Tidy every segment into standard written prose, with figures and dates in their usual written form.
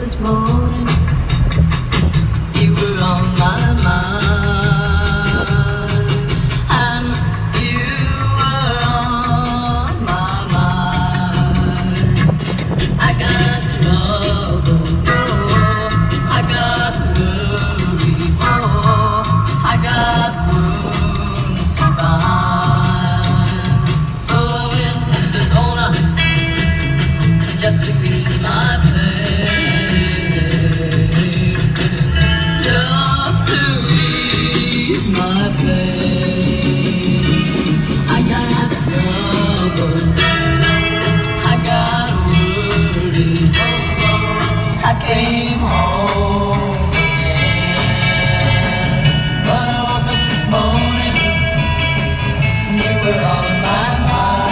this morning, you were on my mind, and you were on my mind. I got troubles, oh, I got worries, oh, I got wounds to bind. So I went to the corner just to ease my pain, just to ease my pain. I got trouble, I got worried, I came home again. But I woke up this morning and you were on my mind.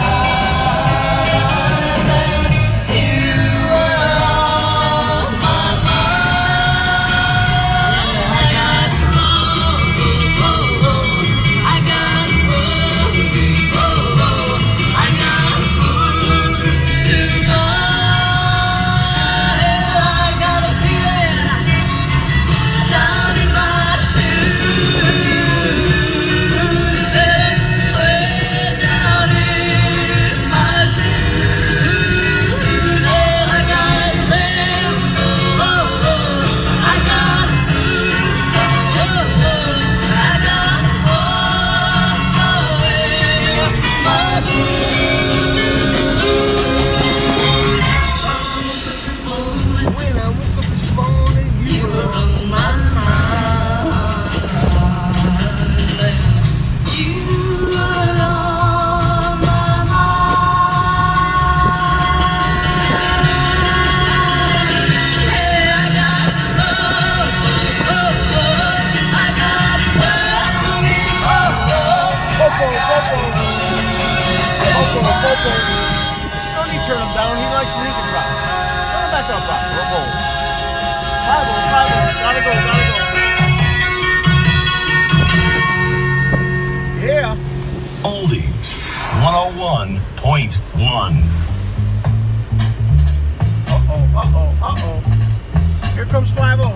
Don't need to turn him down. He likes music rock. Turn him back up, rock. We'll go. 5-0. Gotta go. Yeah. Oldies 101.1. Uh-oh. Here comes 5-0.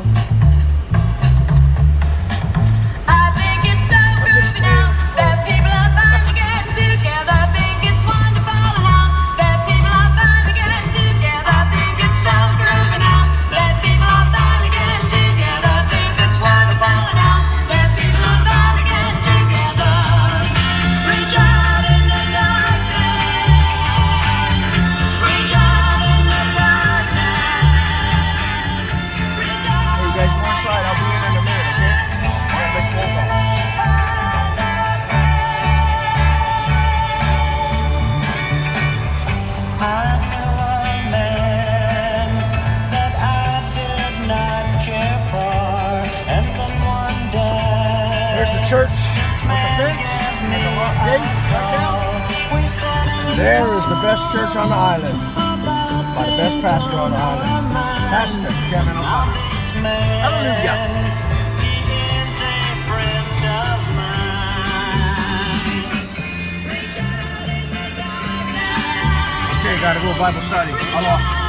Church with the fence and the lock gate right down. There is the best church on the island by the best pastor on the island, Pastor Kevin O'Connor. Hallelujah. Okay, gotta go Bible study. Allah.